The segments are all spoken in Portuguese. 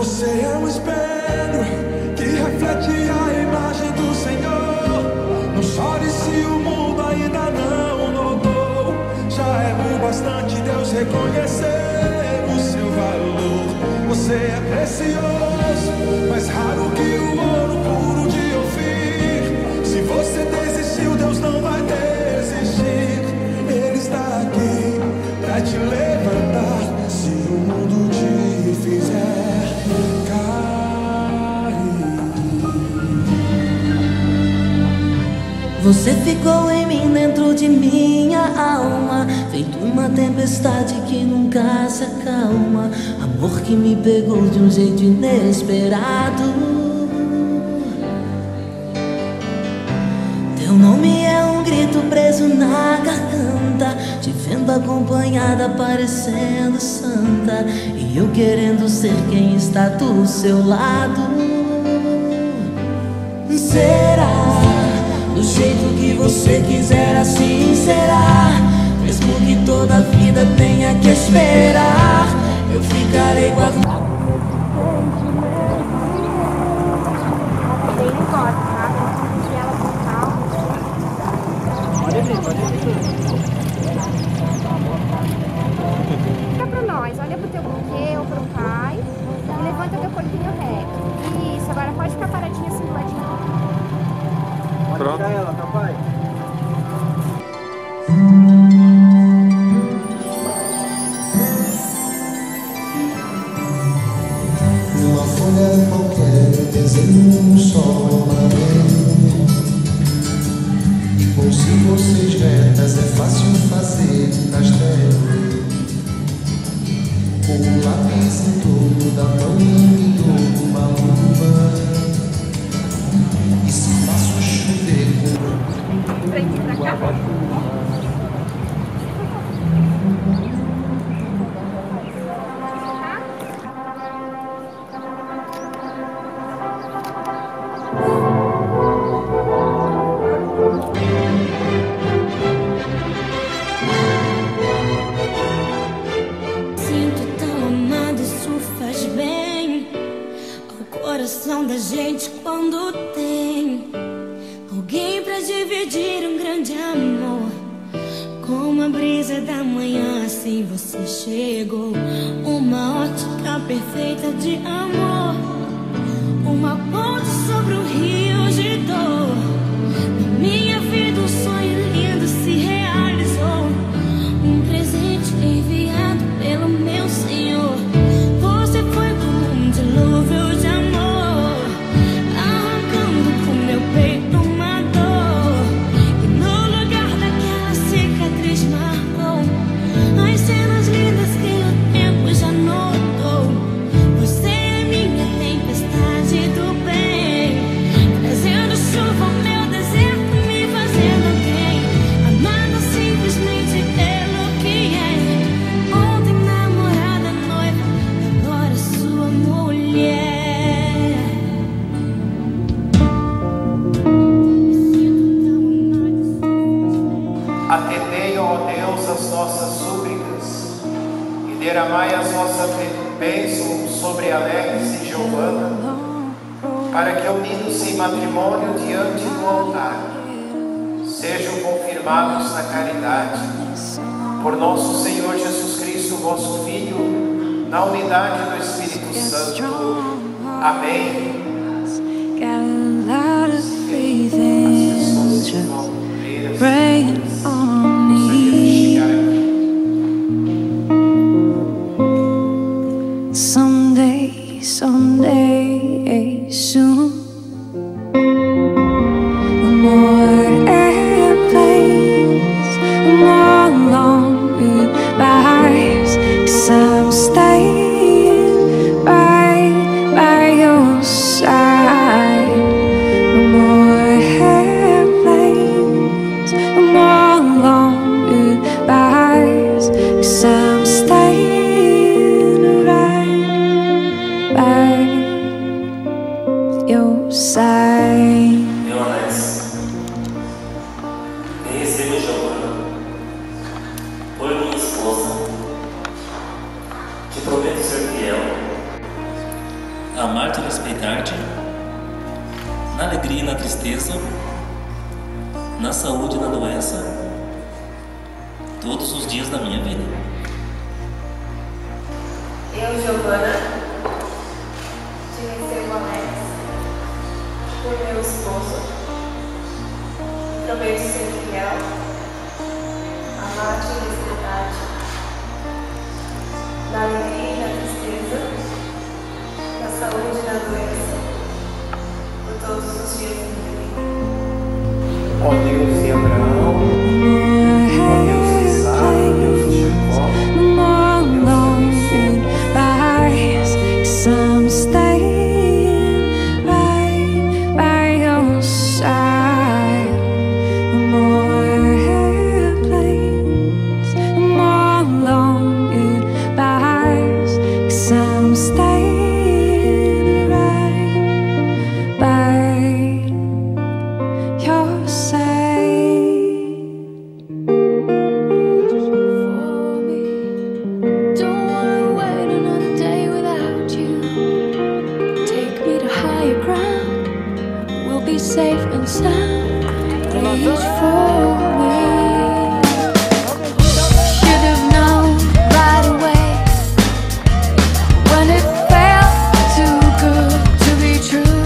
Você é um espelho que reflete a imagem do Senhor. Não chore se o mundo ainda não notou. Já é o bastante Deus reconhecer o seu valor. Você é precioso, mais raro que o ouro puro de Ofir. Se você desistiu, Deus não vai desistir. Ele está aqui pra te levantar. Se o mundo te fizer cair. Você ficou em mim, dentro de minha alma, feito uma tempestade que nunca se acalma. Amor que me pegou de um jeito inesperado. Teu nome é um grito preso na garganta, te vendo acompanhada, parecendo santa, e eu querendo ser quem está do seu lado. Será do jeito que você quiser, assim será. Mesmo que toda a vida tenha que esperar, eu ficarei guardando. Fica pra nós, olha pro teu buquê ou pro pai e levanta teu corpinho reto. Isso, agora pode ficar paradinha assim do ladinho. Pronto. Pode ela, papai. Uma folha qualquer, desenho um sol amarelo. E com 5 ou 6 retas é fácil fazer um castelo. Com um lápis em torno da mão e pintou uma luva. E se faço chover Sinto tão amado, isso faz bem ao coração da gente quando tem alguém pra dividir um grande amor. Como a brisa da manhã, assim você chegou. Uma ótica perfeita de amor, uma ponte sobre um rio de dor. Na minha vida um sonho lindo se realizou, um presente enviado pelo meu Senhor. Você foi como um dilúvio de amor, arrancando com meu peito uma dor. E no lugar daquela cicatriz marcou as cenas lindas que o tempo já notou. Você é minha tempestade do bem, trazendo chuva ao meu deserto, me fazendo alguém, amada simplesmente pelo que é. Ontem namorada, noiva, agora sua mulher. Atendei, ó Deus, as nossas súplicas e derramai as vossas bênçãos sobre Alex e Giovana, para que, unidos em matrimônio diante do altar, sejam confirmados na caridade. Por nosso Senhor Jesus Cristo, vosso Filho, na unidade do Espírito Santo. Amém. Praying on me. Someday, someday, soon. More airplanes, more long goodbyes. 'Cause I'm staying right by your side. More airplanes, more long goodbyes. 'Cause I'm staying right by your side. Meu Alex, nem recebo Giovana, foi minha esposa. Te prometo ser fiel, amar-te e respeitar-te, na alegria e na tristeza, na saúde e na doença, todos os dias da minha vida. Eu, Giovana, te recebo, Alex, por meu esposo, prometo ser fiel, amar-te e respeitar-te, na alegria e na tristeza, na saúde e na doença, por todos os dias da minha vida. Ó Deus de Abraão, ó Deus de Isaac, ó Deus de Jacó, I'm staying right by your side. The more airplanes, the more long goodbyes. 'Cause I'm staying right by your side. For me, don't wanna wait another day without you. Take me to higher ground. We'll be safe and sound. Reach for me. Should have known right away when it felt too good to be true.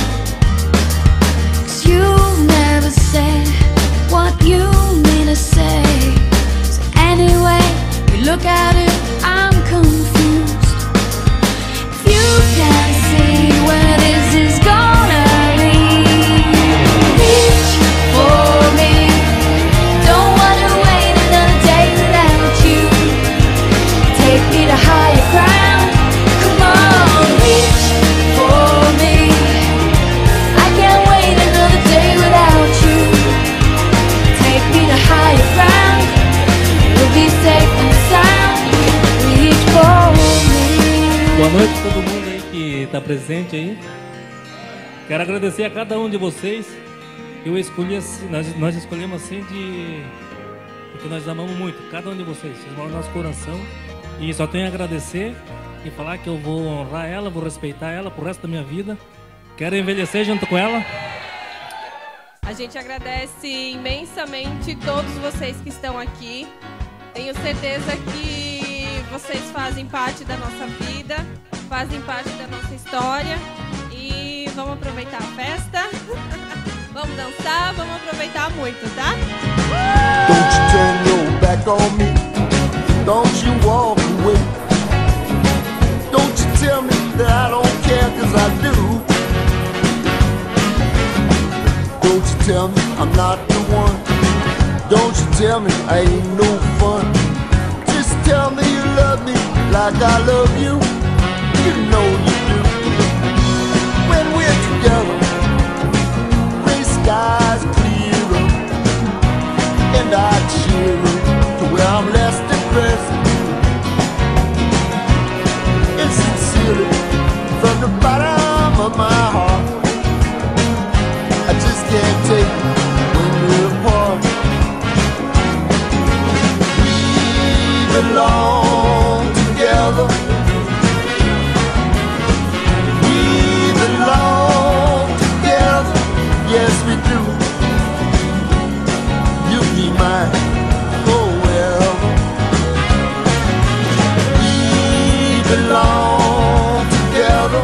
'Cause you never said what you mean to say. So anyway, we look at it, I'm confused. If you can see where this is gonna lead, reach for me. Don't wanna wait another day without you. Take me to higher ground. Come on, reach for me. I can't wait another day without you. Take me to higher ground. We'll be safe and sound. Reach for me. Boa noite a todo mundo aí que está presente aí. Quero agradecer a cada um de vocês. Eu escolhi assim, nós escolhemos assim porque nós amamos muito cada um de vocês. Vocês moram no nosso coração. E só tenho a agradecer e falar que eu vou honrar ela, vou respeitar ela pro resto da minha vida. Quero envelhecer junto com ela. A gente agradece imensamente todos vocês que estão aqui. Tenho certeza que vocês fazem parte da nossa vida, fazem parte da nossa história. E vamos aproveitar a festa. Vamos dançar, vamos aproveitar muito, tá? Don't you turn your back on me. Don't you walk away. Don't you tell me that I don't care, 'cause I do. Don't you tell me I'm not the one. Don't you tell me I ain't no fun. Just tell me you love me like I love you. You know you do. When we're together, gray skies clear up, and I cheer up to where I'm less depressed. And sincerely, from the bottom of my heart, I just can't take it when we're apart. We belong together. We belong together. Yes, we do. You'll be mine forever. We belong together.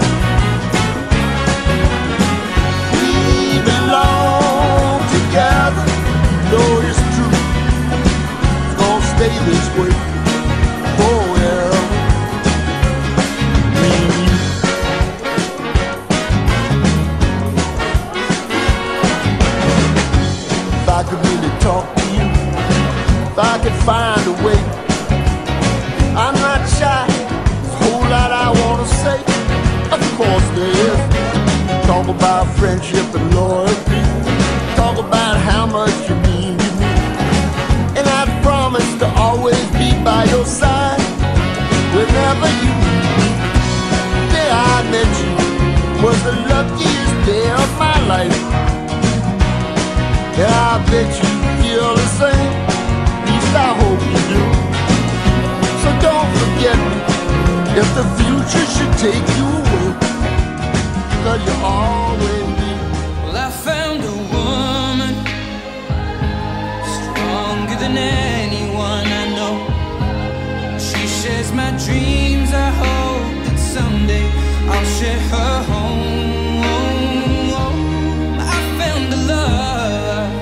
We belong together. No, it's true. It's gonna stay this way forever. Me and you. If I could really talk to you, if I could find a way, I'm not shy. There's a whole lot I wanna say. Of course there is. Talk about friendship and loyalty. Talk about how much you mean to me. And I promise to always be by your side whenever you need me. The day I met you was the luckiest day of my life. Yeah, I bet you feel the same. At least I hope you do. So don't forget me if the future should take you away. home. I found a love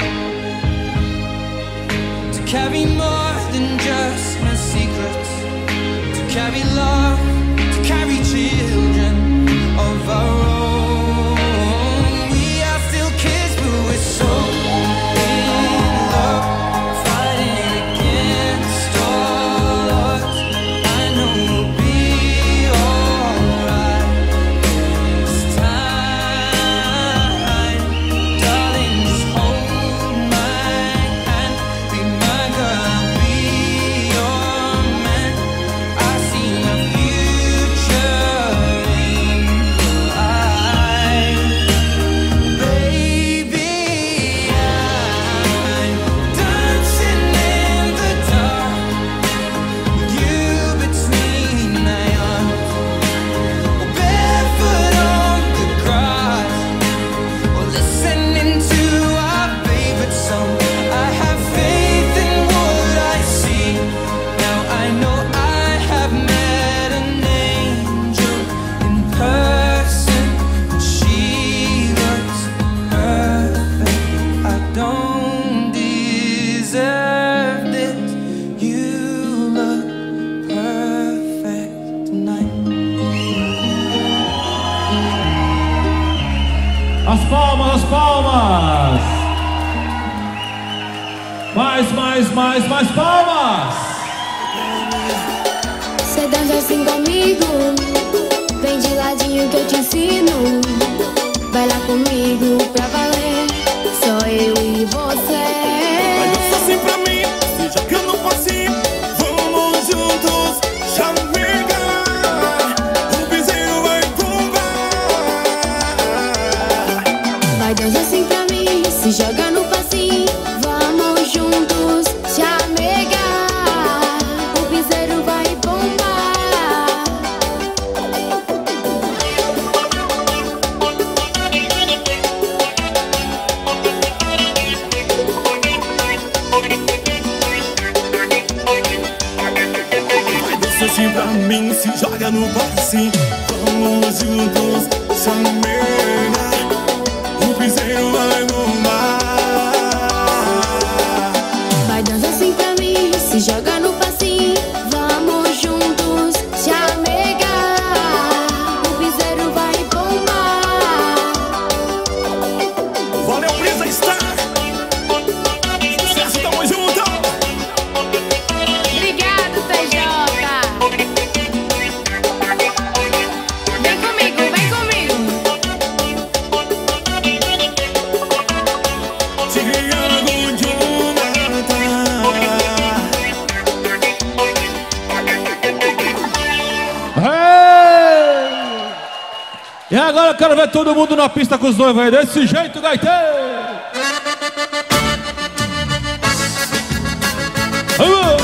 to carry more than just my secrets, to carry love, to carry children of our own. We are still kids, but we're so in love, fighting against all odds. I know we'll be alright this time. Darling, just hold my hand, be my girl, I'll be your man. I see my future in your eyes. Baby, I'm dancing in the dark, you between my arms, barefoot on the grass, or listening to our favorite song. I have faith in what I see. Now I know I have met an angel in person, and she looks perfect. I don't deserve this. You look perfect tonight. As palmas, as palmas! Mais palmas! Cê dança assim comigo, vem de ladinho que eu te ensino. Vai lá comigo pra valer, só eu e você. Vai dançar assim pra mim, se joga no passinho. Vamos juntos, chamega. O piseiro vai bombar. Vai dançar assim pra mim, se joga no passinho. Vamos juntos, chamega. O piseiro vai bombar. Vai dançar assim pra mim, se joga no passinho. Vamos juntos, chamega. O piseiro vai bombar. Vai dançar assim pra mim, se joga no passinho. Vamos juntos, chamega. O piseiro vai bombar. Valeu, Brisa Star. Sucesso, tamo junto. Obrigado, TJ. Vem comigo, vem comigo. Tiago Jonathan. Hey! E agora eu quero ver todo mundo na pista com os noivos aí, desse jeito, gaiteiro! Vamos!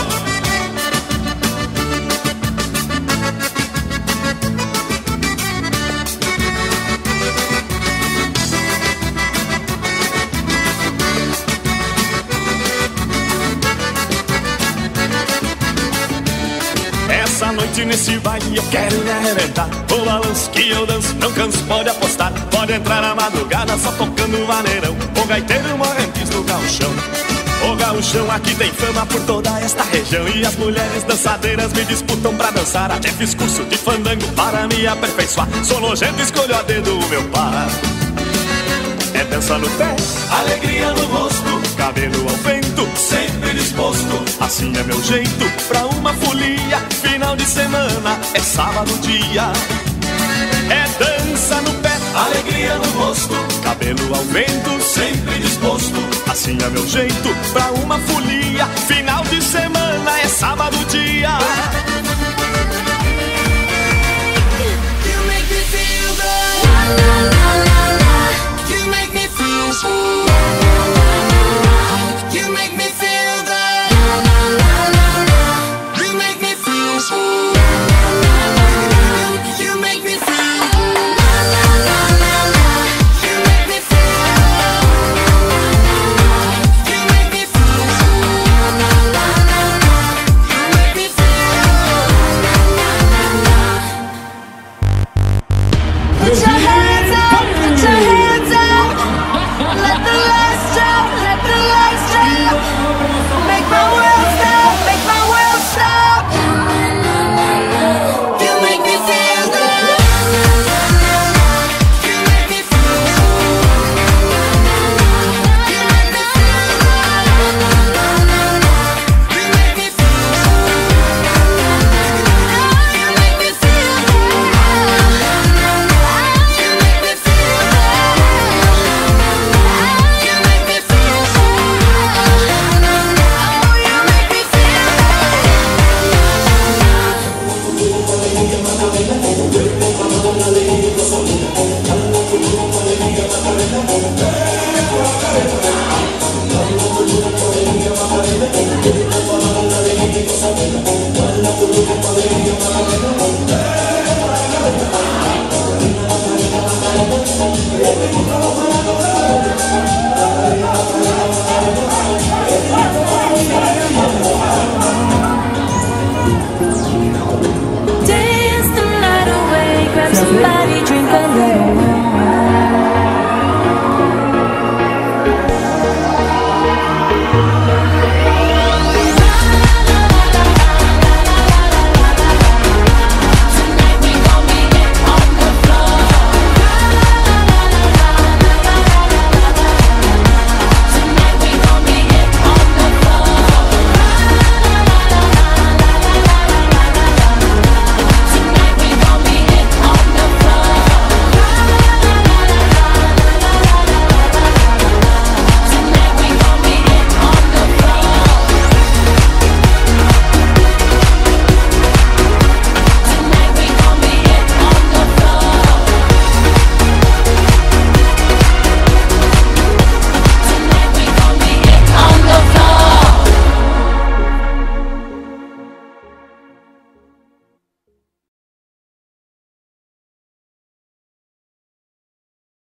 Essa noite nesse baile eu quero me arrebentar. O balanço que eu danço, não canso, pode apostar. Pode entrar na madrugada só tocando vaneirão. O gaiteiro morrentes do gauchão. O gauchão aqui tem fama por toda esta região. E as mulheres dançadeiras me disputam pra dançar. Até fiz curso de fandango para me aperfeiçoar. Sou nojento, escolho a dedo o meu par. É dança no pé, alegria no rosto, cabelo ao vento, sempre disposto. Assim é meu jeito pra uma folia. Final de semana é sábado dia. É dança no pé, alegria no rosto, cabelo ao vento, sempre disposto. Assim é meu jeito pra uma folia. Final de semana é sábado dia.